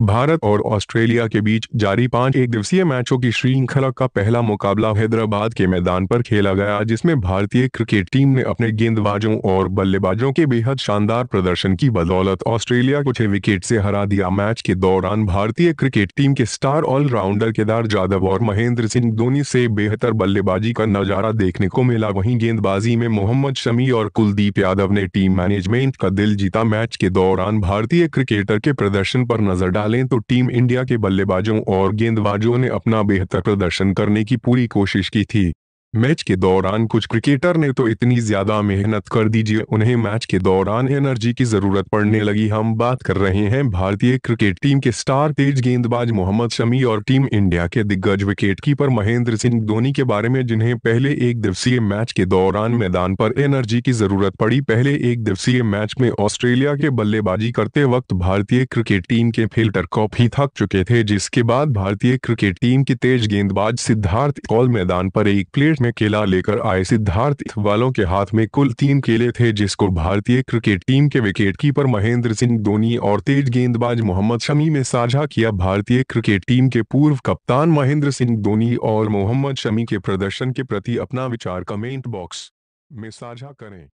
भारत और ऑस्ट्रेलिया के बीच जारी 5 एक दिवसीय मैचों की श्रृंखला का पहला मुकाबला हैदराबाद के मैदान पर खेला गया, जिसमें भारतीय क्रिकेट टीम ने अपने गेंदबाजों और बल्लेबाजों के बेहद शानदार प्रदर्शन की बदौलत ऑस्ट्रेलिया को 6 विकेट से हरा दिया। मैच के दौरान भारतीय क्रिकेट टीम के स्टार ऑलराउंडर केदार जाधव और महेंद्र सिंह धोनी से बेहतर बल्लेबाजी का नजारा देखने को मिला। वहीं गेंदबाजी में मोहम्मद शमी और कुलदीप यादव ने टीम मैनेजमेंट का दिल जीता। मैच के दौरान भारतीय क्रिकेटर के प्रदर्शन पर नजर डालें तो टीम इंडिया के बल्लेबाजों और गेंदबाजों ने अपना बेहतर प्रदर्शन करने की पूरी कोशिश की थी। मैच के दौरान कुछ क्रिकेटर ने तो इतनी ज्यादा मेहनत कर दी उन्हें मैच के दौरान एनर्जी की जरूरत पड़ने लगी। हम बात कर रहे हैं भारतीय क्रिकेट टीम के स्टार तेज गेंदबाज मोहम्मद शमी और टीम इंडिया के दिग्गज विकेटकीपर महेंद्र सिंह धोनी के बारे में, जिन्हें पहले एक दिवसीय मैच के दौरान मैदान पर एनर्जी की जरूरत पड़ी। पहले एक दिवसीय मैच में ऑस्ट्रेलिया के बल्लेबाजी करते वक्त भारतीय क्रिकेट टीम के फील्डर कप ही थक चुके थे, जिसके बाद भारतीय क्रिकेट टीम के तेज गेंदबाज सिद्धार्थ कौल मैदान पर एक प्लेट में केला लेकर आए। सिद्धार्थ वालों के हाथ में कुल 3 केले थे, जिसको भारतीय क्रिकेट टीम के विकेटकीपर महेंद्र सिंह धोनी और तेज गेंदबाज मोहम्मद शमी ने साझा किया। भारतीय क्रिकेट टीम के पूर्व कप्तान महेंद्र सिंह धोनी और मोहम्मद शमी के प्रदर्शन के प्रति अपना विचार कमेंट बॉक्स में साझा करें।